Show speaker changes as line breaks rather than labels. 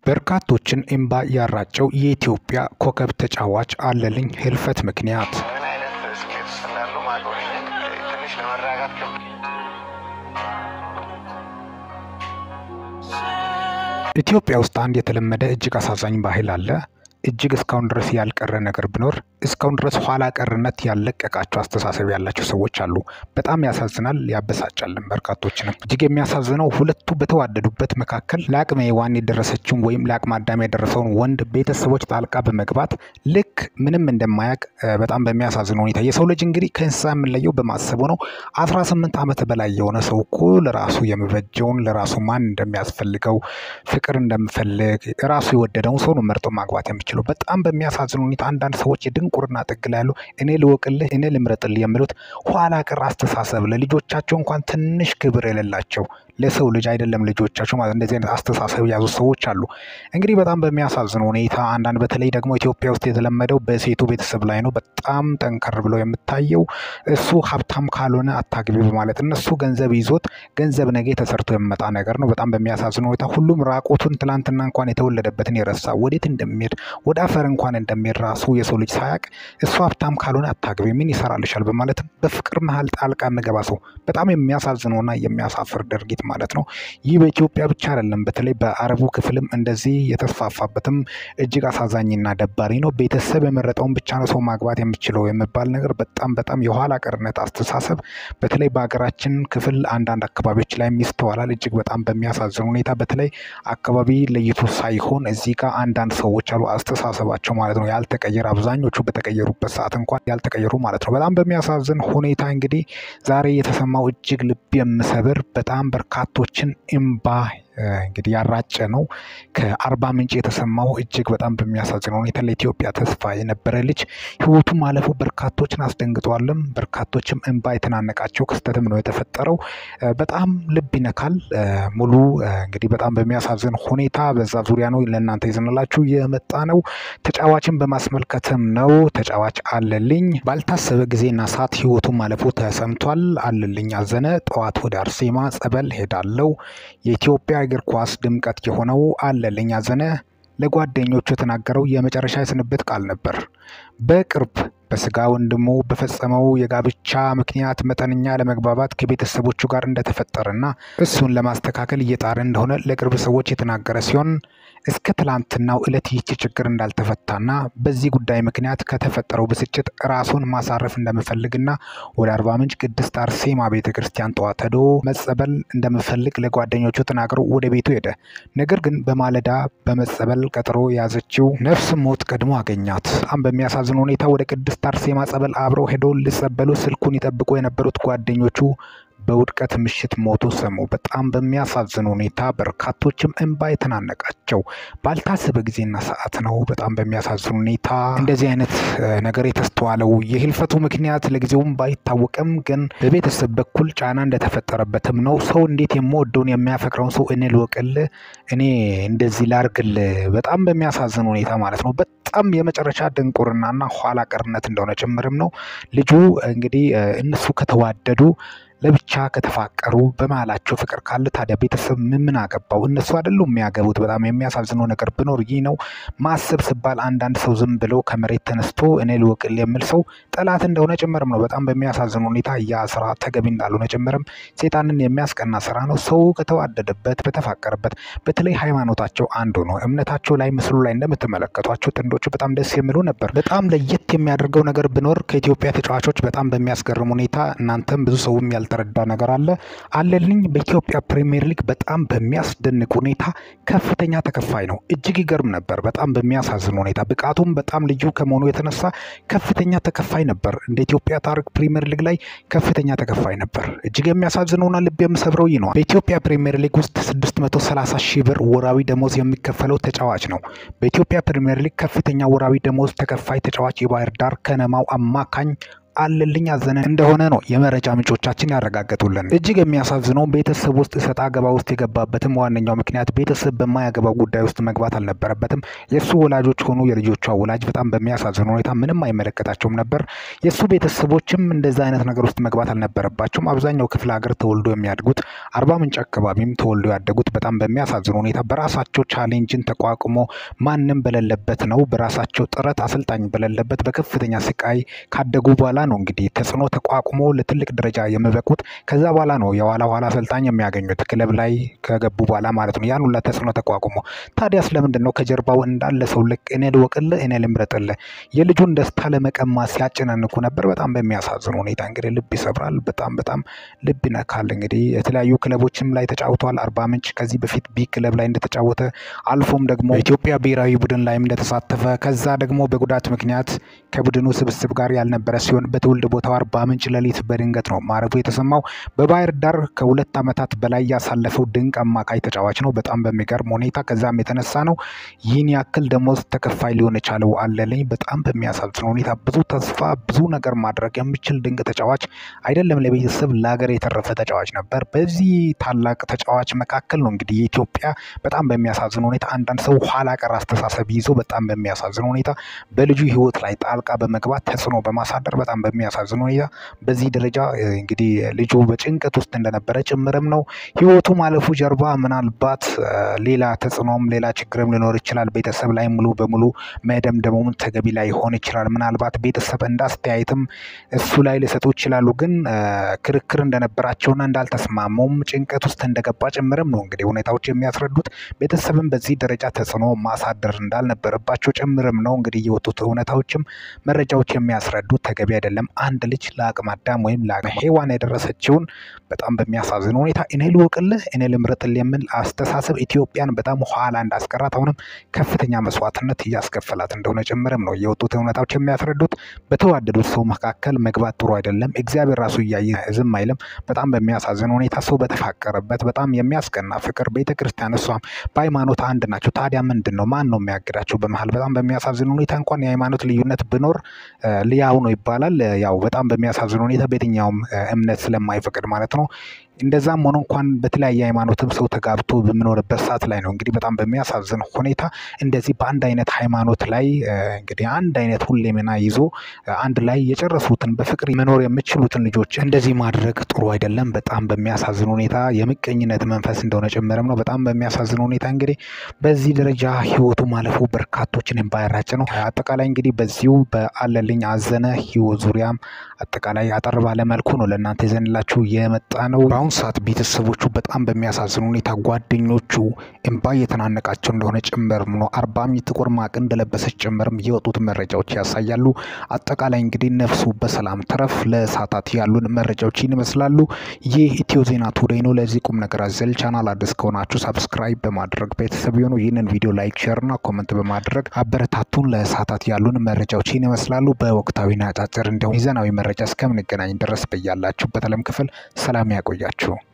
በርካቶችን እምባ ያራጨው የኢትዮጵያ ኮከብ ተጫዋች አለልኝ ህልፈት ምክንያት ኢትዮጵያ ውስጥ አንድ የተለመደ እጅግ አሳዛኝ ባህል አለ። እጅግ እስካሁን ድረስ ያልቀረ ነገር ቢኖር እስካሁን ድረስ ኋላ ቀርነት ያለቀቃቸው አስተሳሰብ ያላቸው ሰዎች አሉ። በጣም ያሳዝናል፣ ያበሳጫልም በርካቶችንም። እጅግ የሚያሳዝነው ሁለቱ በተዋደዱበት መካከል ለአቅመ ሔዋን የደረሰችውን ወይም ለአቅመ አዳም የደረሰውን ወንድ ቤተሰቦች ጣልቃ በመግባት ልክ ምንም እንደማያውቅ በጣም በሚያሳዝን ሁኔታ የሰው ልጅ እንግዲህ ከእንስሳ የምንለየው በማሰቡ ነው። 18 ዓመት በላይ የሆነ ሰው እኮ ለራሱ የሚበጀውን ለራሱ ማን እንደሚያስፈልገው ፍቅር እንደምፈልግ ራሱ የወደደውን ሰው ነው መርጦ ማግባት የሚችለው። በጣም በሚያሳዝን ሁኔታ አንዳንድ ሰዎች የድንቁርና ጥግ ላይ ያሉ እኔ ልወቅልህ እኔ ልምረጥልህ የሚሉት ኋላ ቀር አስተሳሰብ ለልጆቻቸው እንኳን ትንሽ ክብር የሌላቸው ለሰው ልጅ አይደለም ልጆቻቸው ማለት እንደዚህ አይነት አስተሳሰብ ያዙ ሰዎች አሉ። እንግዲህ በጣም በሚያሳዝን ሁኔታ አንዳንድ በተለይ ደግሞ ኢትዮጵያ ውስጥ የተለመደው በሴቱ ቤተሰብ ላይ ነው በጣም ጠንከር ብሎ የምታየው። እሱ ሀብታም ካልሆነ አታግቢ በማለት እነሱ ገንዘብ ይዞት ገንዘብ ነገ ተሰርቶ የሚመጣ ነገር ነው። በጣም በሚያሳዝን ሁኔታ ሁሉም ራቆቱን ትላንትና እንኳን የተወለደበትን የረሳ ወዴት እንደሚሄድ ወደ አፈር እንኳን እንደሚሄድ ራሱ የሰው ልጅ ሳያቅ እሱ ሀብታም ካልሆነ አታግቢ ምን ይሰራልሻል በማለት በፍቅር መሀል ጣልቃ የሚገባ ሰው በጣም የሚያሳዝነውና የሚያሳፍር ድርጊት ማለት ነው። ይህ በኢትዮጵያ ብቻ አይደለም፣ በተለይ በአረቡ ክፍልም እንደዚህ የተስፋፋበትም እጅግ አሳዛኝና ደባሪ ነው። ቤተሰብ የመረጠውን ብቻ ነው ሰው ማግባት የሚችለው የሚባል ነገር በጣም የኋላ ቀርነት አስተሳሰብ በተለይ በሀገራችን ክፍል አንዳንድ አካባቢዎች ላይ ይስተዋላል። እጅግ በጣም በሚያሳዝን ሁኔታ በተለይ አካባቢ ለይቶ ሳይሆን እዚህ ጋር አንዳንድ ሰዎች አሉ አስተሳሰባቸው ማለት ነው ያልተቀየረ፣ አብዛኞቹ በተቀየሩበት ሰዓት እንኳን ያልተቀየሩ ማለት ነው። በጣም በሚያሳዝን ሁኔታ እንግዲህ ዛሬ የተሰማው እጅግ ልብ የሚሰብር በጣም በርካቶችን እምባ እንግዲህ ያራጨ ነው። ከአርባ ምንጭ የተሰማው እጅግ በጣም በሚያሳዝን ሁኔታ ለኢትዮጵያ ተስፋ የነበረ ልጅ ህይወቱ ማለፉ በርካቶችን አስደንግጧልም። በርካቶችም እንባ የተናነቃቸው ክስተትም ነው የተፈጠረው። በጣም ልብ ይነካል። ሙሉ እንግዲህ በጣም በሚያሳዝን ሁኔታ በዛ ዙሪያ ነው ለእናንተ ይዘንላችሁ የመጣ ነው። ተጫዋችን በማስመልከትም ነው። ተጫዋች አለልኝ ባልታሰበ ጊዜና ሰዓት ህይወቱ ማለፉ ተሰምቷል። አለልኝ አዘነ ጠዋት ወደ አርሴማ ጸበል ሄዳለው። የኢትዮጵያ እግር ኳስ ድምቀት የሆነው አለልኝ አዘነ ለጓደኞቹ የተናገረው የመጨረሻ የስንብት ቃል ነበር። በቅርብ በስጋ ወንድሙ በፈጸመው የጋብቻ ምክንያት መጠነኛ ለመግባባት ከቤተሰቦቹ ጋር እንደተፈጠረና እሱን ለማስተካከል እየጣረ እንደሆነ ለቅርብ ሰዎች የተናገረ ሲሆን እስከ ትላንትናው ዕለት ይህች ችግር እንዳልተፈታና በዚህ ጉዳይ ምክንያት ከተፈጠረው ብስጭት ራሱን ማሳረፍ እንደምፈልግና ወደ አርባ ምንጭ ቅድስት አርሴማ ቤተክርስቲያን ጠዋት ሄዶ መጸበል እንደምፈልግ ለጓደኞቹ ተናግሮ ወደ ቤቱ ሄደ። ነገር ግን በማለዳ በመጸበል ቀጠሮ ያዘችው ነፍስ ሞት ቀድሞ አገኛት። በጣም በሚያሳዝን ሁኔታ ወደ ቅድስት አርሴማ ጸበል አብረው ሄደው ሊጸበሉ ስልኩን ይጠብቁ የነበሩት ጓደኞቹ በውድቀት ምሽት ሞቱ ሰሙ። በጣም በሚያሳዝን ሁኔታ በርካቶችም እንባ የተናነቃቸው ባልታሰበ ጊዜና ሰዓት ነው። በጣም በሚያሳዝን ሁኔታ እንደዚህ አይነት ነገር የተስተዋለው የህልፈቱ ምክንያት ለጊዜውም ባይታወቅም ግን በቤተሰብ በኩል ጫና እንደተፈጠረበትም ነው። ሰው እንዴት የምወደውን የሚያፈቅረውን ሰው እኔ ልወቅልህ እኔ እንደዚህ ላርግል በጣም በሚያሳዝን ሁኔታ ማለት ነው። በጣም የመጨረሻ ድንቁርናና ኋላ ቀርነት እንደሆነ ጭምርም ነው። ልጁ እንግዲህ እነሱ ከተዋደዱ ለብቻ ከተፋቀሩ በመሃላቸው ፍቅር ካለ ታዲያ ቤተሰብ ምን አገባው? እነሱ አይደሉም የሚያገቡት። በጣም የሚያሳዝነው ነገር ቢኖር ይህ ነው። ማሰብ ሲባል አንዳንድ ሰው ዝም ብሎ ከመሬት ተነስቶ እኔ ልወቅል የሚል ሰው ጠላት እንደሆነ ጭምርም ነው። በጣም በሚያሳዝን ሁኔታ ያ ስራ ተገቢ እንዳልሆነ ጭምርም ሰይጣንን የሚያስቀና ስራ ነው። ሰው ከተዋደደበት በተፋቀረበት በተለይ ሃይማኖታቸው አንዱ ነው። እምነታቸው ላይ ምስሉ ላይ እንደምትመለከቷቸው ጥንዶቹ በጣም ደስ የሚሉ ነበር። በጣም ለየት የሚያደርገው ነገር ቢኖር ከኢትዮጵያ ተጫዋቾች በጣም በሚያስገርም ሁኔታ እናንተም ብዙ ሰውም ተረዳ ነገር አለ። አለልኝ በኢትዮጵያ ፕሪሚየር ሊግ በጣም በሚያስደንቅ ሁኔታ ከፍተኛ ተከፋይ ነው። እጅግ ይገርም ነበር። በጣም በሚያሳዝን ሁኔታ ብቃቱም በጣም ልዩ ከመሆኑ የተነሳ ከፍተኛ ተከፋይ ነበር። እንደ ኢትዮጵያ ታሪክ ፕሪሚየር ሊግ ላይ ከፍተኛ ተከፋይ ነበር። እጅግ የሚያሳዝነውና ልብ የሚሰብረው ይህ ነው። በኢትዮጵያ ፕሪሚየር ሊግ ውስጥ 630 ሺህ ብር ወራዊ ደሞዝ የሚከፈለው ተጫዋች ነው። በኢትዮጵያ ፕሪሚየር ሊግ ከፍተኛ ወራዊ ደሞዝ ተከፋይ ተጫዋች የባህር ዳር ከነማው አማካኝ አለልኝ አዘነ እንደሆነ ነው የመረጃ ምንጮቻችን ያረጋገጡልን። እጅግ የሚያሳዝነው ቤተሰብ ውስጥ ሰጣ ገባ ውስጥ የገባበትም ዋነኛው ምክንያት ቤተሰብ በማያገባው ጉዳይ ውስጥ መግባት አልነበረበትም። የሱ ወላጆች ሆኑ የልጆቿ ወላጅ በጣም በሚያሳዝን ሁኔታ ምንም አይመለከታቸውም ነበር። የሱ ቤተሰቦችም እንደዛ አይነት ነገር ውስጥ መግባት አልነበረባቸውም። አብዛኛው ክፍለ ሀገር ተወልዶ የሚያድጉት አርባ ምንጭ አካባቢም ተወልዶ ያደጉት በጣም በሚያሳዝን ሁኔታ በራሳቸው ቻሌንጅን ተቋቁሞ ማንም በሌለበት ነው በራሳቸው ጥረት አሰልጣኝ በሌለበት በከፍተኛ ስቃይ ካደጉ በኋላ ነው እንግዲህ ተጽዕኖ ተቋቁሞ ለትልቅ ደረጃ የሚበቁት። ከዛ በኋላ ነው የኋላ ኋላ አሰልጣኝ የሚያገኙት ክለብ ላይ ከገቡ በኋላ ማለት ነው። ያን ሁላ ተጽዕኖ ተቋቁሞ ታዲያ ስለምንድን ነው ከጀርባው እንዳለ ሰው ልክ እኔ ልወቅልህ እኔ ልምረጥልህ የልጁን ደስታ ለመቀማት ሲያጨናንቁ ነበር። በጣም በሚያሳዝን ሁኔታ እንግዲህ ልብ ይሰብራል። በጣም ልብ ይነካል። እንግዲህ የተለያዩ ክለቦችም ላይ ተጫውተዋል። አርባ ምንጭ ከዚህ በፊት ቢ ክለብ ላይ እንደተጫወተ አልፎም ደግሞ ኢትዮጵያ ብሔራዊ ቡድን ላይም እንደተሳተፈ ከዛ ደግሞ በጉዳት ምክንያት ከቡድኑ ስብስብ ጋር ያልነበረ ሲሆን በትውልድ ቦታው አርባ ምንጭ ሌሊት በድንገት ነው ማረፉ የተሰማው። በባህር ዳር ከ2 ዓመታት በላይ ያሳለፈው ድንቅ አማካይ ተጫዋች ነው በጣም በሚገርም ሁኔታ። ከዛም የተነሳ ነው ይህን ያክል ደሞዝ ተከፋይ ሊሆን የቻለው አለልኝ። በጣም በሚያሳዝን ሁኔታ ብዙ ተስፋ ብዙ ነገር ማድረግ የሚችል ድንቅ ተጫዋች አይደለም ለቤተሰብ ለሀገር የተረፈ ተጫዋች ነበር። በዚህ ታላቅ ተጫዋች መካከል ነው እንግዲህ የኢትዮጵያ በጣም በሚያሳዝን ሁኔታ አንዳንድ ሰው ኋላ ቀር አስተሳሰብ ይዞ በጣም በሚያሳዝን ሁኔታ በልጁ ህይወት ላይ ጣልቃ በመግባት ተጽዕኖ በማሳደር በጣም በሚያሳዝን ሁኔታ በዚህ ደረጃ እንግዲህ ልጁ በጭንቀት ውስጥ እንደነበረ ጭምርም ነው። ህይወቱ ማለፉ ጀርባ ምናልባት ሌላ ተጽዕኖም ሌላ ችግርም ሊኖር ይችላል። ቤተሰብ ላይ ሙሉ በሙሉ መደምደሙም ተገቢ ላይ ሆን ይችላል። ምናልባት ቤተሰብ እንዳስተያየትም እሱ ላይ ሊሰጡ ይችላሉ። ግን ክርክር እንደነበራቸውና እንዳልተስማሙም ጭንቀት ውስጥ እንደገባ ጭምርም ነው እንግዲህ ሁኔታዎች የሚያስረዱት። ቤተሰብም በዚህ ደረጃ ተጽዕኖ ማሳደር እንዳልነበረባቸው ጭምርም ነው እንግዲህ የወጡት እውነታዎችም መረጃዎች የሚያስረዱት። ተገቢ አይደለም። አንድ ልጅ ለአቅመ አዳም ወይም ለአቅመ ሔዋን የደረሰችውን በጣም በሚያሳዝን ሁኔታ እኔ ልወቅልህ እኔ ልምረጥልህ የሚል አስተሳሰብ ኢትዮጵያን በጣም ኋላ እንዳስቀራት አሁንም ከፍተኛ መስዋዕትነት እያስከፈላት እንደሆነ ጭምርም ነው የወጡት እውነታዎች የሚያስረዱት። በተዋደዱት ሰው መካከል መግባት ጥሩ አይደለም። እግዚአብሔር ራሱ እያየ ዝም አይልም። በጣም በሚያሳዝን ሁኔታ ሰው በተፋቀረበት በጣም የሚያስቀና ፍቅር ቤተክርስቲያን እሷም በሃይማኖት አንድ ናቸው። ታዲያ ምንድን ነው ማን ነው የሚያግዳቸው በመሃል? በጣም በሚያሳዝን ሁኔታ እንኳን የሃይማኖት ልዩነት ቢኖር ሊያው ነው ይባላል። ያው በጣም በሚያሳዝን ሁኔታ በየትኛውም እምነት ስለማይፈቅድ ማለት ነው። እንደዛም ሆኖ እንኳን በተለያየ ሃይማኖትም ሰው ተጋብቶ በሚኖርበት ሰዓት ላይ ነው እንግዲህ በጣም በሚያሳዝን ሁኔታ እንደዚህ በአንድ አይነት ሃይማኖት ላይ እንግዲህ አንድ አይነት ሁሌምና ይዞ አንድ ላይ የጨረሱትን በፍቅር መኖር የሚችሉትን ልጆች እንደዚህ ማድረግ ጥሩ አይደለም። በጣም በሚያሳዝን ሁኔታ የምቀኝነት መንፈስ እንደሆነ ጭምርም ነው። በጣም በሚያሳዝን ሁኔታ እንግዲህ በዚህ ደረጃ ህይወቱ ማለፉ በርካቶችን ባያራጭ ነው። አጠቃላይ እንግዲህ በዚሁ በአለልኝ አዘነ ህይወት ዙሪያም አጠቃላይ አጠር ባለ መልኩ ነው ለእናንተ ይዘንላችሁ የመጣ ነው። በአሁኑ ሰዓት ቤተሰቦቹ በጣም በሚያሳዝን ሁኔታ ጓደኞቹ እንባ እየተናነቃቸው እንደሆነ ጭምርም ነው። አርባ ምንጭ ጥቁር ማቅ እንደለበሰች ጭምርም የወጡት መረጃዎች ያሳያሉ። አጠቃላይ እንግዲህ ነፍሱ በሰላም ተረፍ። ለሰዓታት ያሉን መረጃዎች ይመስላሉ። ይህ ኢትዮ ዜና ቱዴይ ነው። ለዚህ ቁም ነገር አዘል ቻናል አዲስ ከሆናችሁ ሰብስክራይብ በማድረግ ቤተሰብ ይሁኑ። ይህንን ቪዲዮ ላይክ፣ ሼር እና ኮሜንት በማድረግ አበረታቱን። ለሰዓታት ያሉን መረጃዎች ይመስላሉ። በወቅታዊና አጫጭር እንዲሁም ሚዛናዊ መረጃ እስከምንገናኝ ድረስ በያላችሁበት ዓለም ክፍል ሰላም ያቆያችሁ።